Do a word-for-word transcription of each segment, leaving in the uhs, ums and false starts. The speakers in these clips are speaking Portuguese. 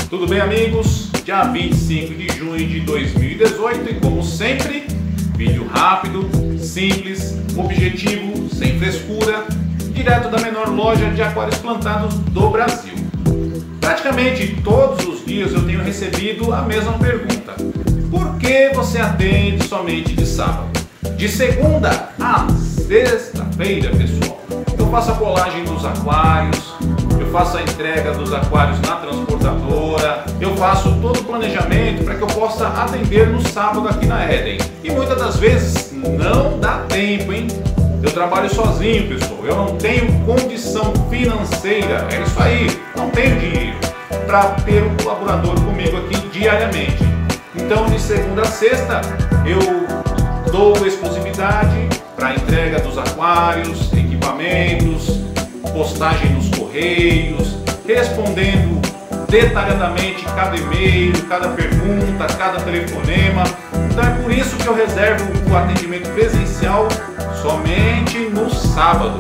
Tudo bem, amigos? Dia vinte e cinco de junho de dois mil e dezoito e, como sempre, vídeo rápido, simples, objetivo, sem frescura, direto da menor loja de aquários plantados do Brasil. Praticamente todos os dias eu tenho recebido a mesma pergunta: por que você atende somente de sábado? De segunda a sexta-feira, pessoal, eu faço a colagem dos aquários, eu faço a entrega dos aquários na transportadora, eu faço todo o planejamento para que eu possa atender no sábado aqui na Eden. E muitas das vezes não dá tempo, hein? Eu trabalho sozinho, pessoal, eu não tenho condição financeira, é isso aí, não tenho dinheiro para ter um colaborador comigo aqui diariamente. Então, de segunda a sexta, eu dou exclusividade para a entrega dos aquários, equipamentos, postagem nos correios, respondendo detalhadamente cada e-mail, cada pergunta, cada telefonema. Então é por isso que eu reservo o atendimento presencial somente no sábado.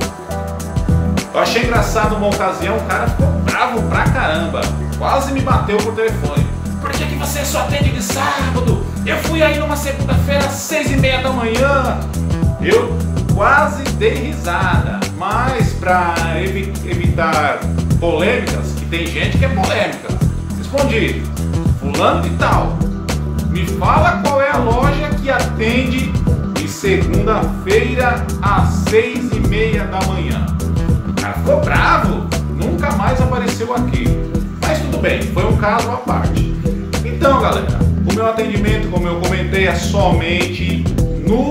Eu achei engraçado uma ocasião, o cara ficou bravo pra caramba, quase me bateu por telefone. Por que que você só atende de sábado? Eu fui aí numa segunda-feira às seis e meia da manhã. Eu quase dei risada, mas para evi evitar polêmicas, que tem gente que é polêmica, respondi: fulano de tal, me fala qual é a loja que atende de segunda-feira às seis e meia da manhã. O cara ficou bravo, nunca mais apareceu aqui. Mas tudo bem, foi um caso à parte. Então, galera, o meu atendimento, como eu comentei, é somente no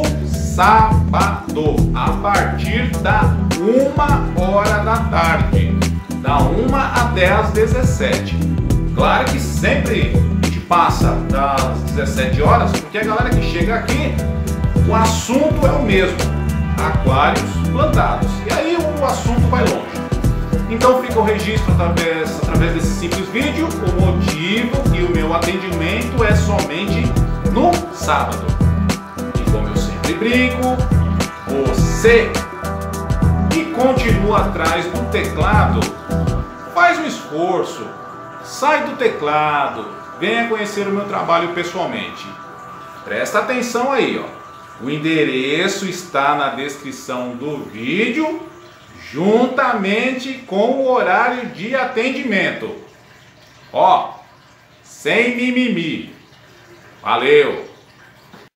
sábado, a partir da uma hora da tarde, da uma até as dezessete. Claro que sempre a gente passa das dezessete horas, porque a galera que chega aqui, o assunto é o mesmo: aquários plantados. E aí o assunto vai longe. Então fica o registro através, através desse simples vídeo, o motivo e o meu atendimento é somente no sábado. E como eu sempre brinco, você que continua atrás do teclado, faz um esforço, sai do teclado, venha conhecer o meu trabalho pessoalmente. Presta atenção aí, ó. O endereço está na descrição do vídeo, juntamente com o horário de atendimento. Ó, sem mimimi. Valeu!